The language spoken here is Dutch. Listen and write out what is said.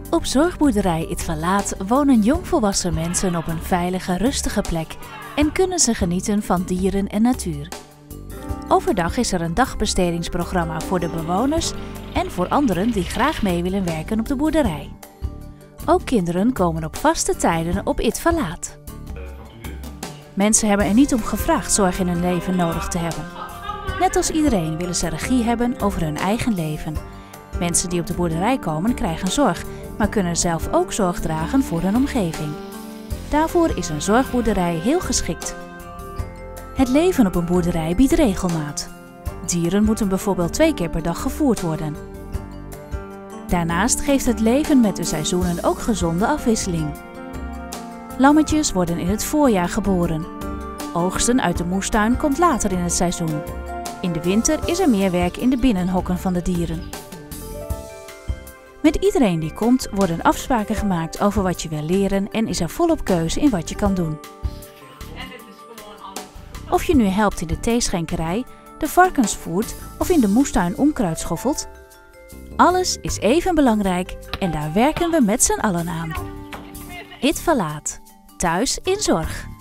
Op zorgboerderij Het Verlaat wonen jongvolwassen mensen op een veilige, rustige plek en kunnen ze genieten van dieren en natuur. Overdag is er een dagbestedingsprogramma voor de bewoners en voor anderen die graag mee willen werken op de boerderij. Ook kinderen komen op vaste tijden op Het Verlaat. Mensen hebben er niet om gevraagd zorg in hun leven nodig te hebben. Net als iedereen willen ze regie hebben over hun eigen leven. Mensen die op de boerderij komen krijgen zorg, maar kunnen zelf ook zorg dragen voor hun omgeving. Daarvoor is een zorgboerderij heel geschikt. Het leven op een boerderij biedt regelmaat. Dieren moeten bijvoorbeeld 2 keer per dag gevoerd worden. Daarnaast geeft het leven met de seizoenen ook gezonde afwisseling. Lammetjes worden in het voorjaar geboren. Oogsten uit de moestuin komt later in het seizoen. In de winter is er meer werk in de binnenhokken van de dieren. Met iedereen die komt worden afspraken gemaakt over wat je wil leren en is er volop keuze in wat je kan doen. Of je nu helpt in de theeschenkerij, de varkens voert of in de moestuin onkruid schoffelt, alles is even belangrijk en daar werken we met z'n allen aan. Het Verlaat. Thuis in zorg.